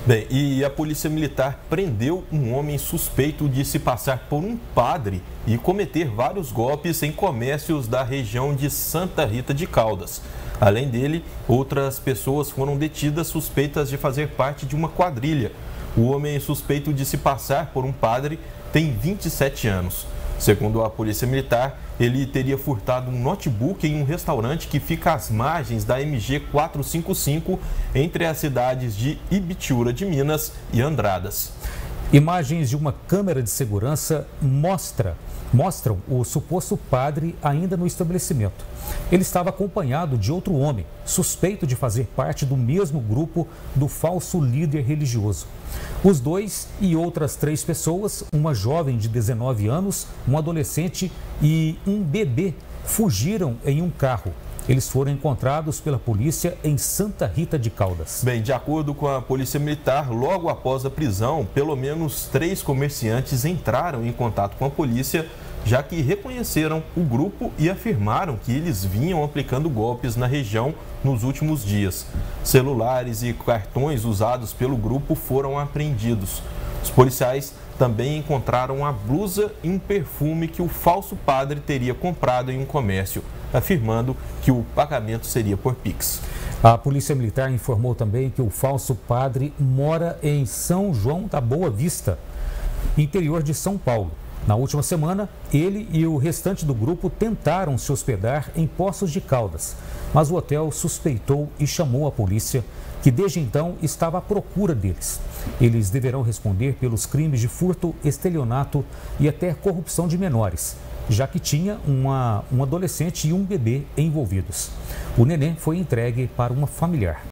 Bem, e a Polícia Militar prendeu um homem suspeito de se passar por um padre e cometer vários golpes em comércios da região de Santa Rita de Caldas. Além dele, outras pessoas foram detidas suspeitas de fazer parte de uma quadrilha. O homem suspeito de se passar por um padre tem 27 anos. Segundo a Polícia Militar, ele teria furtado um notebook em um restaurante que fica às margens da MG 455, entre as cidades de Ibitiúra de Minas e Andradas. Imagens de uma câmera de segurança mostram o suposto padre ainda no estabelecimento. Ele estava acompanhado de outro homem, suspeito de fazer parte do mesmo grupo do falso líder religioso. Os dois e outras 3 pessoas, uma jovem de 19 anos, um adolescente e um bebê, fugiram em um carro. Eles foram encontrados pela polícia em Santa Rita de Caldas. Bem, de acordo com a Polícia Militar, logo após a prisão, pelo menos 3 comerciantes entraram em contato com a polícia, já que reconheceram o grupo e afirmaram que eles vinham aplicando golpes na região nos últimos dias. Celulares e cartões usados pelo grupo foram apreendidos. Os policiais também encontraram a blusa e um perfume que o falso padre teria comprado em um comércio, afirmando que o pagamento seria por Pix. A Polícia Militar informou também que o falso padre mora em São João da Boa Vista, interior de São Paulo. Na última semana, ele e o restante do grupo tentaram se hospedar em Poços de Caldas, mas o hotel suspeitou e chamou a polícia, que desde então estava à procura deles. Eles deverão responder pelos crimes de furto, estelionato e até corrupção de menores, já que tinha um adolescente e um bebê envolvidos. O neném foi entregue para uma familiar.